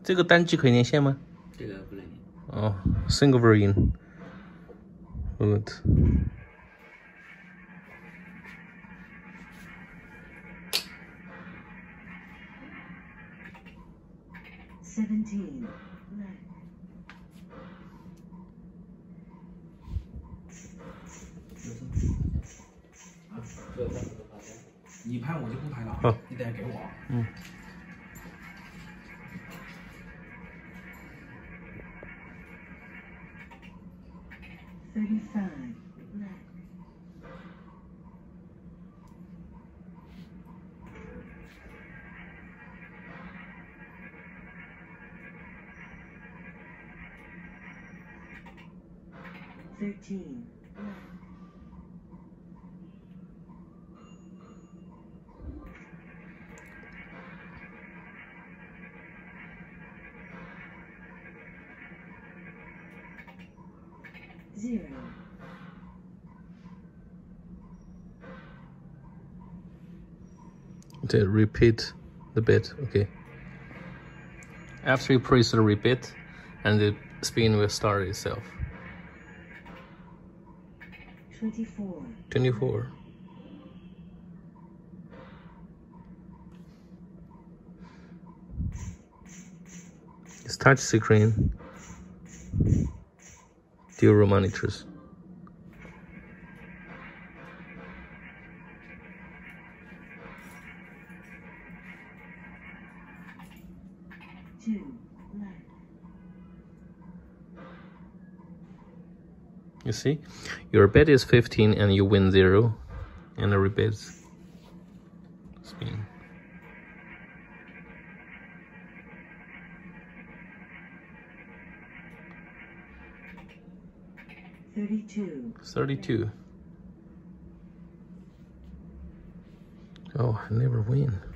这个单机可以连线吗？ 这个不能连。 哦 ，single version。Good。 17. 你拍我就不拍了， 好， 你等下给我。 嗯。 35. Thirteen. Zero. Okay, repeat the bit. Okay. After you press the repeat, and the spin will start itself. 24. 24. It's touch screen. Dual monitors. Two. Left. You see, your bet is 15 and you win 0, and the repeat spin. $32. 32. Oh, I never win.